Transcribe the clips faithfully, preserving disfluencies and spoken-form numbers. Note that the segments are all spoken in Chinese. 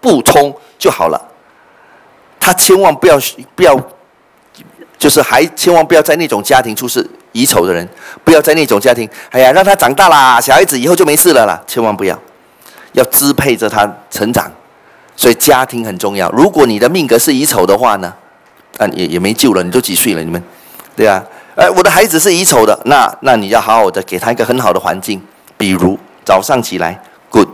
不冲就好了。他千万不要不要，就是还千万不要在那种家庭出事，遗丑的人不要在那种家庭。哎呀，让他长大啦，小孩子以后就没事了啦，千万不要，要支配着他成长。所以家庭很重要。如果你的命格是遗丑的话呢，啊也也没救了，你都几岁了，你们，对啊，哎，我的孩子是遗丑的，那那你要好好的给他一个很好的环境，比如早上起来 ，Good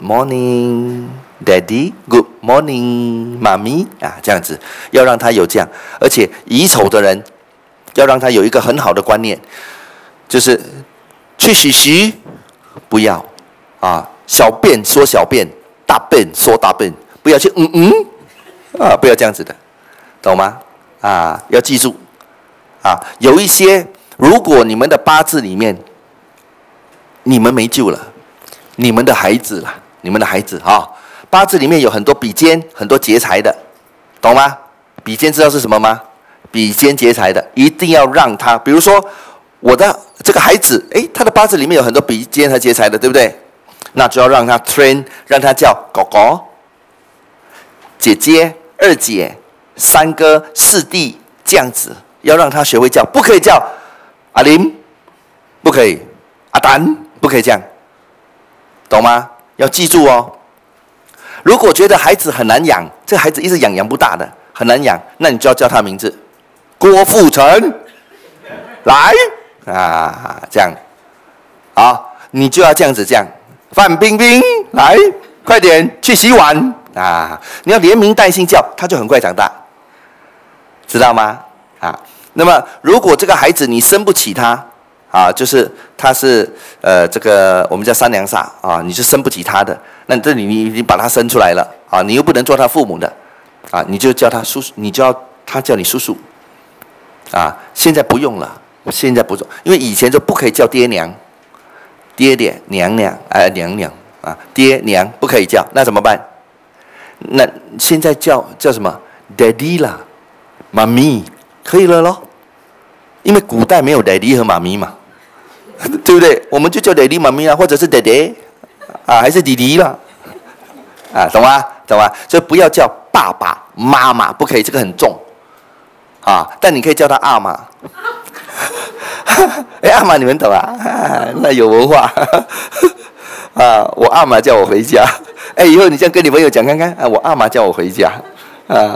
morning。Daddy, good morning, 妈咪啊，这样子要让他有这样，而且遗丑的人要让他有一个很好的观念，就是去洗洗不要啊，小便说小便，大便说大便，不要去嗯嗯啊，不要这样子的，懂吗？啊，要记住啊，有一些如果你们的八字里面你们没救了，你们的孩子啦，你们的孩子啊。八字里面有很多比肩，很多劫财的，懂吗？比肩知道是什么吗？比肩劫财的，一定要让他，比如说我的这个孩子，诶，他的八字里面有很多比肩和劫财的，对不对？那就要让他 train， 让他叫狗狗、姐姐、二姐、三哥、四弟这样子，要让他学会叫，不可以叫阿林，不可以阿丹，不可以这样，懂吗？要记住哦。如果觉得孩子很难养，这孩子一直养养不大的，很难养，那你就要叫他名字，郭富城，来啊，这样，好，你就要这样子这样，范冰冰，来，快点去洗碗啊！你要连名带姓叫，他就很快长大，知道吗？啊，那么如果这个孩子你生不起他，啊，就是他是呃这个我们叫三娘煞啊，你是生不起他的。那这里你你把他生出来了啊，你又不能做他父母的啊，你就叫他叔叔，你就要他叫你叔叔啊。现在不用了，现在不用，因为以前就不可以叫爹娘、爹爹、娘娘哎、呃、娘娘啊，爹娘不可以叫，那怎么办？那现在叫叫什么 ？Daddy 啦，妈咪可以了咯，因为古代没有 Daddy 和妈咪嘛，对不对？我们就叫 Daddy 妈咪啦，或者是 Daddy。啊，还是弟弟了，啊，懂吗？懂吗？所以不要叫爸爸妈妈，不可以，这个很重，啊，但你可以叫他阿妈。哎，阿妈你们懂啊？啊那有文化。啊，我阿妈叫我回家。哎，以后你这样跟你朋友讲看看，啊，我阿妈叫我回家。啊，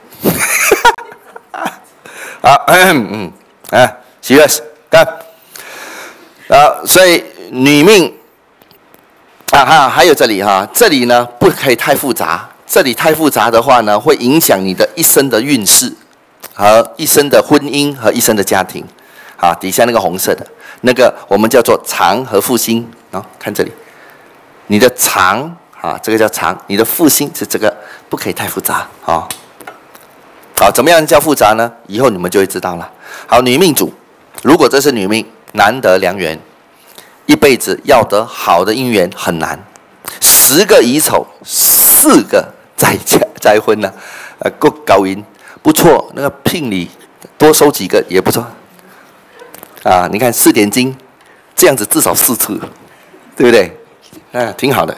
好，嗯，啊 ，serious， 看，啊，所以女命。啊哈，还有这里哈，这里呢不可以太复杂，这里太复杂的话呢，会影响你的一生的运势和一生的婚姻和一生的家庭。啊，底下那个红色的那个我们叫做藏和复兴啊，看这里，你的藏啊，这个叫藏，你的复兴是这个，不可以太复杂啊。好，怎么样叫复杂呢？以后你们就会知道了。好，女命主，如果这是女命，难得良缘。一辈子要得好的姻缘很难，十个乙丑，四个再嫁再婚呢、啊，呃，够高音，不错。那个聘礼多收几个也不错，啊，你看四点金，这样子至少四次，对不对？啊，挺好的。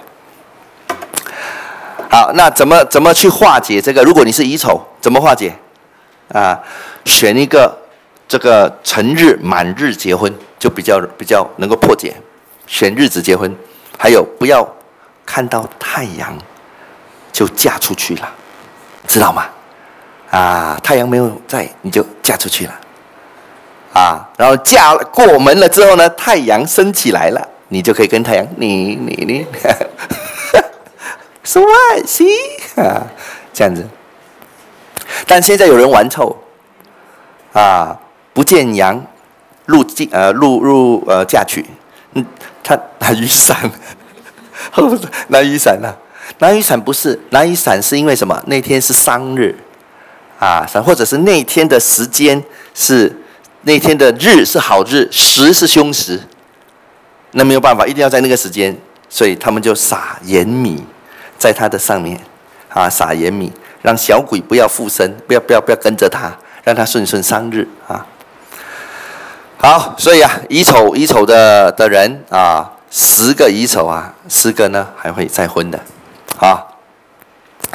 好，那怎么怎么去化解这个？如果你是乙丑，怎么化解？啊，选一个这个辰日满日结婚。就比较比较能够破解，选日子结婚，还有不要看到太阳就嫁出去了，知道吗？啊，太阳没有在，你就嫁出去了，啊，然后嫁过门了之后呢，太阳升起来了，你就可以跟太阳你你你，说爱惜啊，这样子。但现在有人玩臭，啊，不见阳。入进呃入入呃嫁娶，嗯，他拿雨伞，拿雨伞啊，拿雨伞不是拿雨伞是因为什么？那天是丧日，啊，或者是那天的时间是那天的日是好日，时是凶时，那没有办法，一定要在那个时间，所以他们就撒盐米在他的上面，啊，撒盐米，让小鬼不要附身，不要不要不要跟着他，让他顺顺丧日啊。好，所以啊，乙丑乙丑的的人啊，十个乙丑啊，十个呢还会再婚的，啊，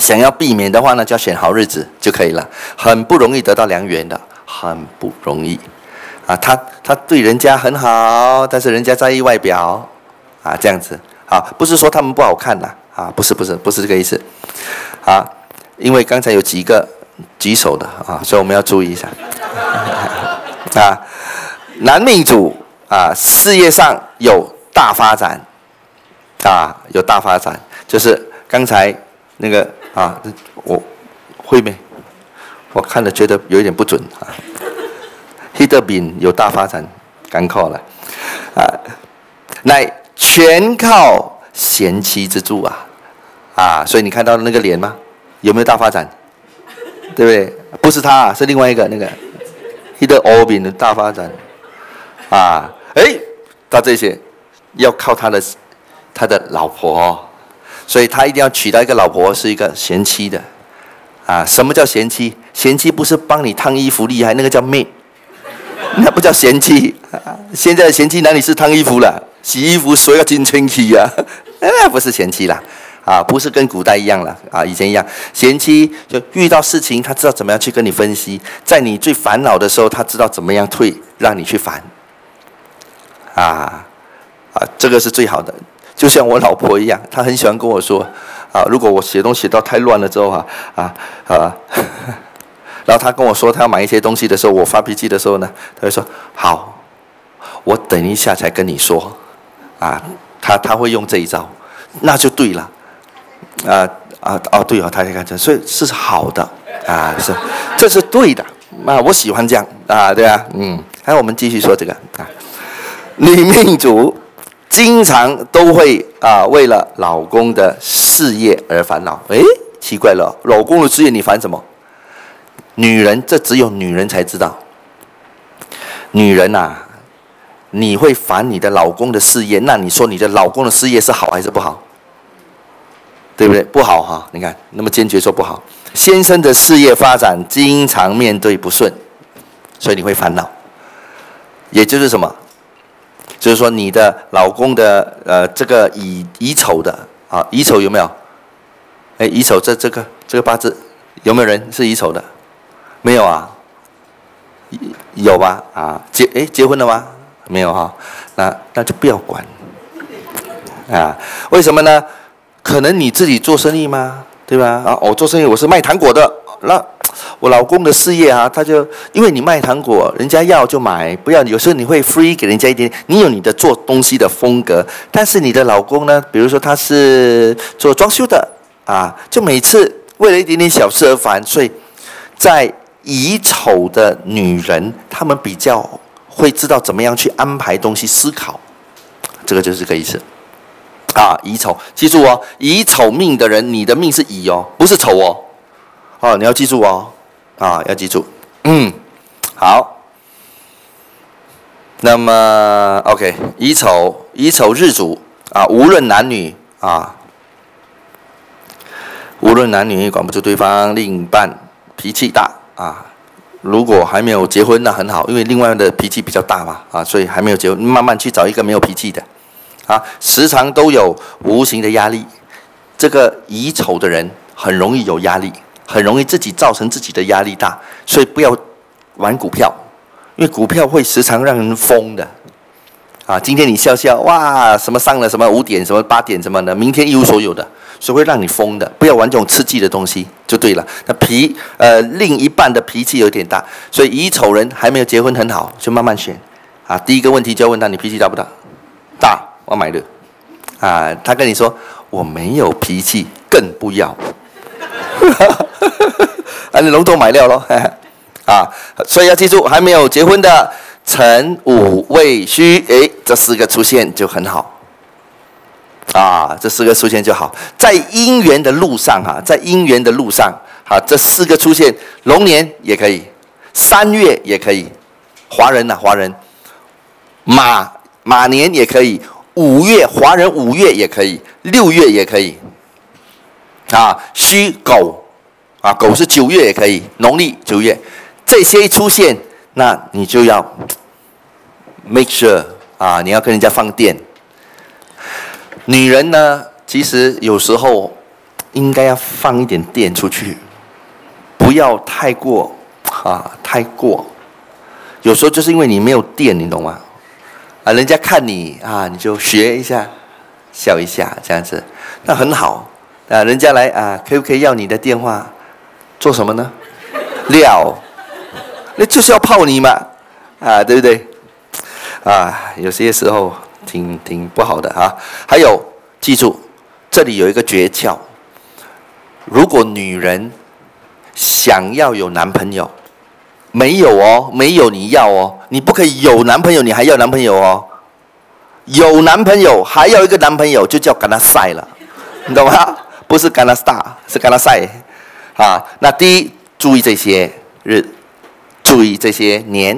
想要避免的话呢，就要选好日子就可以了。很不容易得到良缘的，很不容易啊。他他对人家很好，但是人家在意外表啊，这样子啊，不是说他们不好看呐啊，不是不是不是这个意思啊。因为刚才有几个举手的啊，所以我们要注意一下啊。男命主啊，事业上有大发展啊，有大发展，就是刚才那个啊，我会没？我看了觉得有一点不准啊。黑德饼有大发展，赶考了啊，乃全靠贤妻之助啊啊，所以你看到那个脸吗？有没有大发展？对不对？不是他、啊，是另外一个那个黑德欧饼的大发展啊，哎，他这些要靠他的他的老婆、哦。所以他一定要娶到一个老婆是一个贤妻的，啊，什么叫贤妻？贤妻不是帮你烫衣服厉害，那个叫妹，那不叫贤妻。现在的贤妻哪里是烫衣服了？洗衣服谁要金清气呀？那不是贤妻啦，啊，不是跟古代一样了，啊，以前一样。贤妻就遇到事情，他知道怎么样去跟你分析，在你最烦恼的时候，他知道怎么样退，让你去烦，啊，啊，这个是最好的。就像我老婆一样，她很喜欢跟我说，啊，如果我写东西写到太乱了之后啊，啊啊，然后她跟我说她要买一些东西的时候，我发脾气的时候呢，她会说好，我等一下才跟你说，啊，她她会用这一招，那就对了，啊啊哦对哦，她在看这，所以是好的啊，是这是对的啊，我喜欢这样啊，对啊，嗯，还有我们继续说这个啊，女命主。经常都会啊，为了老公的事业而烦恼。诶，奇怪了，老公的事业你烦什么？女人，这只有女人才知道。女人啊，你会烦你的老公的事业，那你说你的老公的事业是好还是不好？对不对？不好哈，你看，那么坚决说不好。先生的事业发展经常面对不顺，所以你会烦恼。也就是什么？就是说，你的老公的呃，这个乙乙丑的啊，乙丑有没有？哎，乙丑这这个这个八字有没有人是乙丑的？没有啊？有吧？啊，结哎结婚了吗？没有哈、啊，那那就不要管啊。为什么呢？可能你自己做生意吗？对吧？啊，我做生意我是卖糖果的，那。我老公的事业啊，他就因为你卖糖果，人家要就买，不要有时候你会 free 给人家一点，你有你的做东西的风格，但是你的老公呢，比如说他是做装修的啊，就每次为了一点点小事而烦，所以在乙丑的女人，她们比较会知道怎么样去安排东西，思考，这个就是这个意思啊。乙丑，记住哦，乙丑命的人，你的命是乙哦，不是丑哦。哦，你要记住哦，啊，要记住，嗯，好。那么 ，OK， 乙丑，乙丑日主啊，无论男女啊，无论男女管不住对方，另一半脾气大啊。如果还没有结婚，那很好，因为另外的脾气比较大嘛，啊，所以还没有结婚，慢慢去找一个没有脾气的，啊，时常都有无形的压力。这个乙丑的人很容易有压力。很容易自己造成自己的压力大，所以不要玩股票，因为股票会时常让人疯的。啊，今天你笑笑，哇，什么上了什么五点，什么八点什么的，明天一无所有的，所以会让你疯的。不要玩这种刺激的东西就对了。那脾呃另一半的脾气有点大，所以乙丑人还没有结婚很好，就慢慢选。啊，第一个问题就要问他，你脾气大不大？大，我买的。啊，他跟你说我没有脾气，更不要。啊，你龙头买料咯，啊，所以要记住，还没有结婚的辰午未戌，哎，这四个出现就很好，啊，这四个出现就好，在姻缘的路上哈、啊，在姻缘的路上，好、啊，这四个出现，龙年也可以，三月也可以，华人呐、啊，华人，马马年也可以，五月华人五月也可以，六月也可以。啊，戌狗，啊，狗是九月也可以，农历九月，这些一出现，那你就要 make sure 啊，你要跟人家放电。女人呢，其实有时候应该要放一点电出去，不要太过啊，太过。有时候就是因为你没有电，你懂吗？啊，人家看你啊，你就学一下，笑一下，这样子，那很好啊。人家来啊，可不可以要你的电话？做什么呢？料，那就是要泡你嘛，啊，对不对？啊，有些时候挺挺不好的啊。还有，记住，这里有一个诀窍：如果女人想要有男朋友，没有哦，没有你要哦，你不可以有男朋友，你还要男朋友哦。有男朋友还要一个男朋友，就叫干他晒了，你懂吗？不是干他 star， 是干他晒啊。那第一，注意这些日，注意这些年。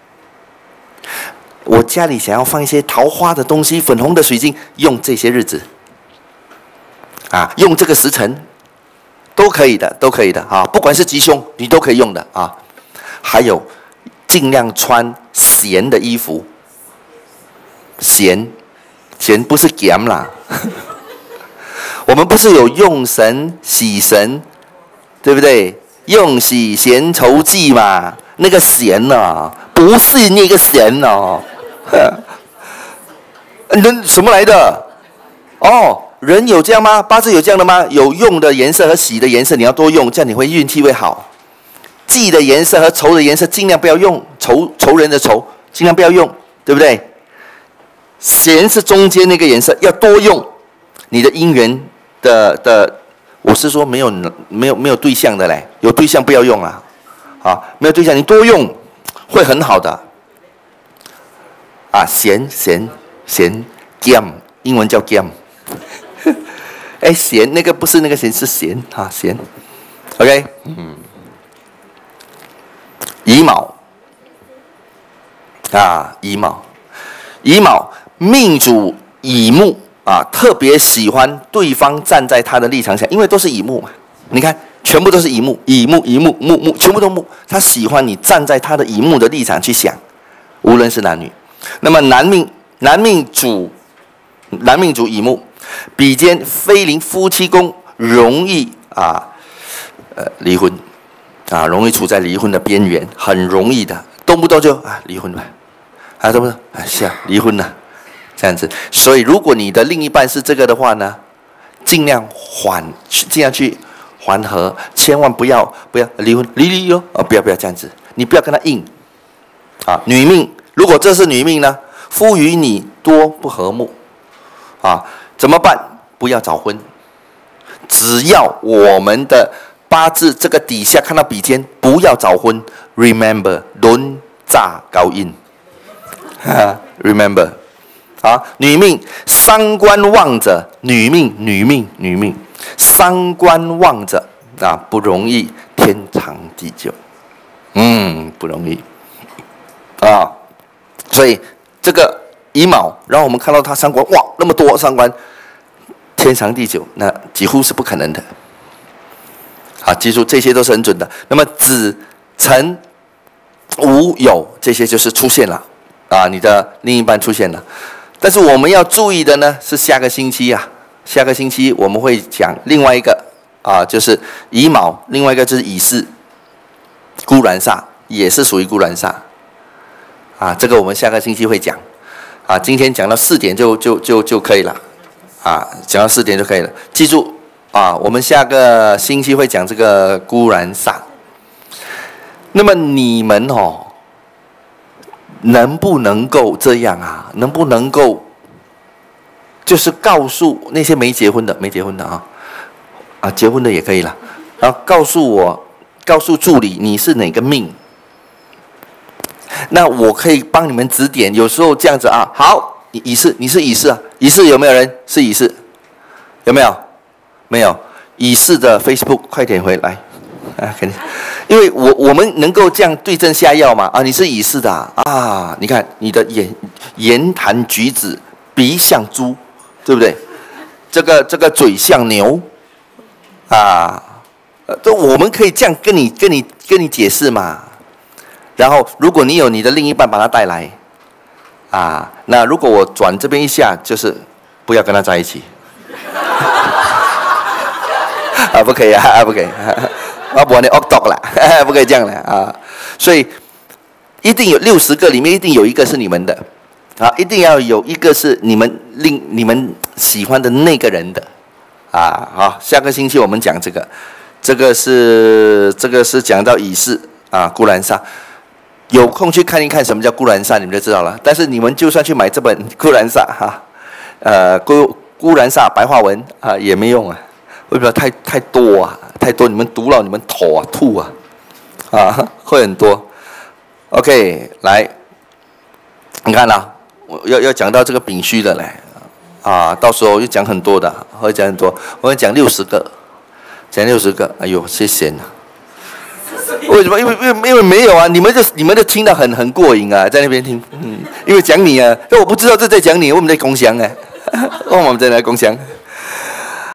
我家里想要放一些桃花的东西，粉红的水晶，用这些日子啊，用这个时辰都可以的，都可以的啊。不管是吉凶，你都可以用的啊。还有，尽量穿咸的衣服。咸，咸不是咸啦。我们不是有用神、喜神，对不对？用喜咸愁忌嘛，那个咸啊，不是那个咸哦。人什么来的？哦，人有这样吗？八字有这样的吗？有用的颜色和喜的颜色，你要多用，这样你会运气会好。忌的颜色和仇的颜色尽量不要用，仇仇人的仇尽量不要用，对不对？咸是中间那个颜色，要多用。你的姻缘的的，我是说没有没有没有对象的嘞，有对象不要用啊，啊，没有对象你多用会很好的。啊，咸咸咸 ，gam， 英文叫 gam。哎，咸那个不是那个咸，是咸啊，咸。OK， 嗯，乙卯啊，乙卯，乙卯命主乙木啊，特别喜欢对方站在他的立场想，因为都是乙木嘛。你看，全部都是乙木，乙木乙木木木，全部都木。他喜欢你站在他的乙木的立场去想，无论是男女。那么男命男命主男命主乙木，比肩飞临夫妻宫，容易啊呃离婚啊，容易处在离婚的边缘，很容易的，动不动就啊离婚吧，啊动不动啊是啊离婚了，这样子。所以如果你的另一半是这个的话呢，尽量缓，尽量去缓和，千万不要不要离婚离离哟啊，不要不要这样子，你不要跟他硬啊。女命。如果这是女命呢，夫与你多不和睦，啊，怎么办？不要早婚。只要我们的八字这个底下看到比肩，不要早婚。Remember， don't 炸高音。Remember， 啊，女命伤官旺者，女命女命女命伤官旺者啊，不容易天长地久。嗯，不容易啊。所以这个乙卯，然后我们看到他伤官，哇，那么多伤官，天长地久，那几乎是不可能的。啊，记住这些都是很准的。那么子辰午酉这些就是出现了啊，你的另一半出现了。但是我们要注意的呢是下个星期啊，下个星期我们会讲另外一个啊，就是乙卯，另外一个就是乙巳，孤鸾煞也是属于孤鸾煞。啊，这个我们下个星期会讲，啊，今天讲到四点就就就就可以了，啊，讲到四点就可以了。记住啊，我们下个星期会讲这个孤鸾煞。那么你们哦，能不能够这样啊？能不能够就是告诉那些没结婚的、没结婚的啊，啊，结婚的也可以了，然后告诉我，告诉助理你是哪个命？那我可以帮你们指点，有时候这样子啊，好，你乙巳，你是乙巳啊，乙巳有没有人是乙巳？有没有？没有，乙巳的 Facebook 快点回来啊！肯定，因为我我们能够这样对症下药嘛啊，你是乙巳的啊，啊你看你的言言谈举止，鼻像猪，对不对？这个这个嘴像牛啊，这我们可以这样跟你跟你跟你解释嘛。然后，如果你有你的另一半把他带来，啊，那如果我转这边一下，就是不要跟他在一起。 啊，不可以啊，不可以，啊，不然你恶毒啦，不可以这样的啊。所以一定有六十个里面一定有一个是你们的，啊，一定要有一个是你们令你们喜欢的那个人的，啊，好，下个星期我们讲这个，这个是这个是讲到以示啊，孤兰萨。有空去看一看什么叫孤兰萨，你们就知道了。但是你们就算去买这本孤兰萨哈，呃，孤孤兰萨白话文啊也没用啊，为什么太太多啊？太多，你们读了你们头啊吐啊，啊会很多。OK， 来，你看啦，我要要讲到这个丙戌的嘞，啊，到时候就讲很多的，会讲很多，我会讲六十个，讲六十个，哎呦，谢谢呢。为什么？因为因为因为没有啊，你们就你们就听得很很过瘾啊，在那边听，嗯，因为讲你啊，但我不知道这在讲你，我们在共享哎，我们在来共享。